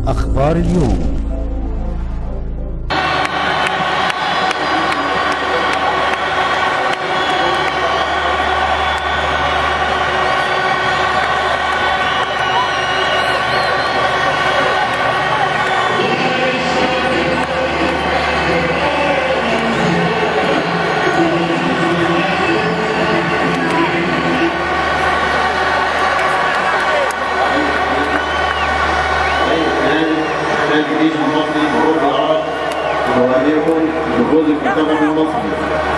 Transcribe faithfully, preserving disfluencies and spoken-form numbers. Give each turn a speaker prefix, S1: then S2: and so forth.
S1: أخبار اليوم.
S2: الجيش المصري بروح العرب وأهليكم بخوض الكتاب المصري.